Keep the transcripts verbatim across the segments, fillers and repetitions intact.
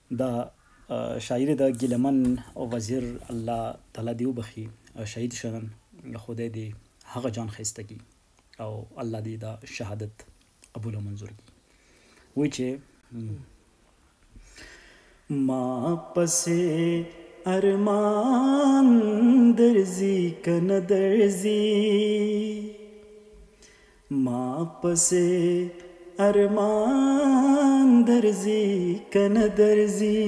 دا شاعر د ګیلمن او وزیر الله تعالی دیو بخي شهید شون خدای دی هغه جان خستگی او الله دی دا شهادت قبول او منظور کی وای چې ما پسې ارمان درزی کن درزی ما پسې ارمان درزی کن درزی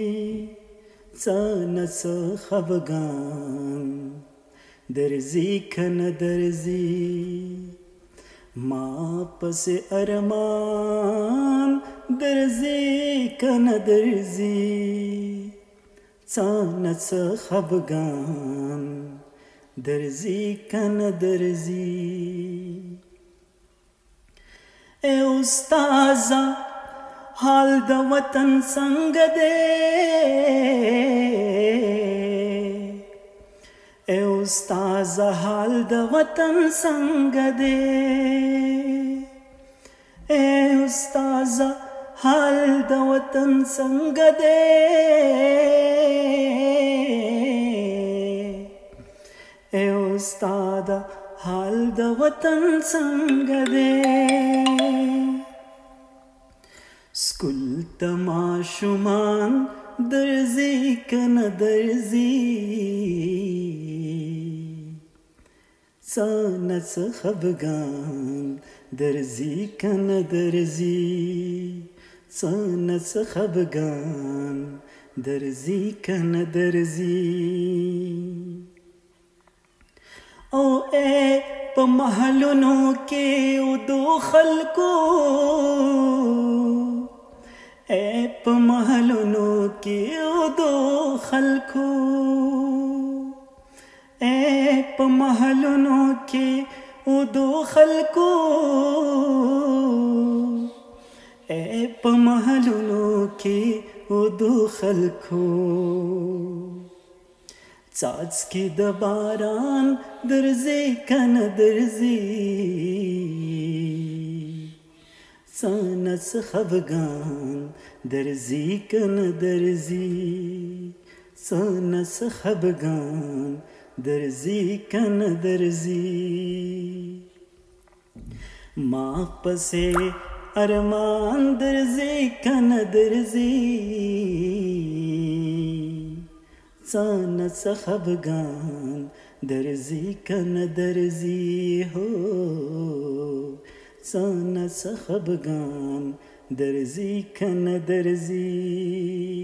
څنګه څه خفګان درزی کن درزی ما پسې ارمان درزی کن درزی څنګه څه خفګان درزی کن درزی اے استاذا حال د وطن څنګه دی اے استاذا حال د وطن څنګه دی اے استاذا حال د وطن څنګه دی اے استاذا حال د وطن څنګه دی سکول تماشومان درزی کنه درزی څنګه څه خفګان درزی کنه درزی څنګه څه خفګان درزی کنه درزی او اے په محلونو کې ودو خلکو اے په محلونو کې ودو خلکو اے په محلونو کې ودو خلکو اے په محلونو کې ودو خلکو څاڅکي د باران درزی کنه درزی څنګه څه خفګان درزی کنه درزی څنګه څه خفګان درزی کنه درزی ما پسې ارمان درزی کنه درزی څنګه څه خفګان درزی کنه درزی هو څنګه څه خفګان درزی کنه درزی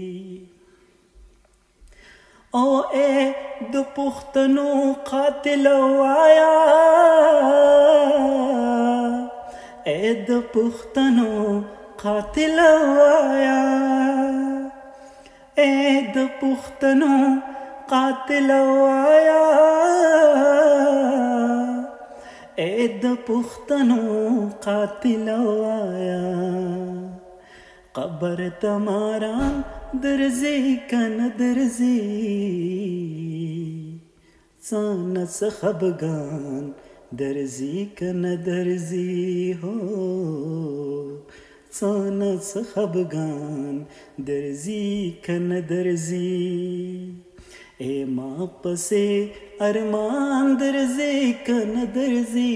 او اے د پښتنو قاتل وایا اے د پښتنو قاتل وایا اے د پښتنو قاتل وایا اے د پښتنو قاتل وایا قبر تماران درزی کنه درزی څنګه څه خفګان درزی کنه درزی هو څنګه څه خفګان درزی کنه درزی اے ما پسې ارمان درزی کنه درزی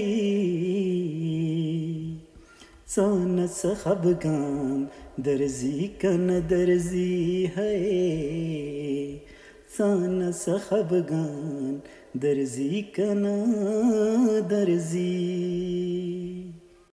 څنګه څه خفګان درزی کنه درزی ہے څنګه څه خفګان درزی کنه درزی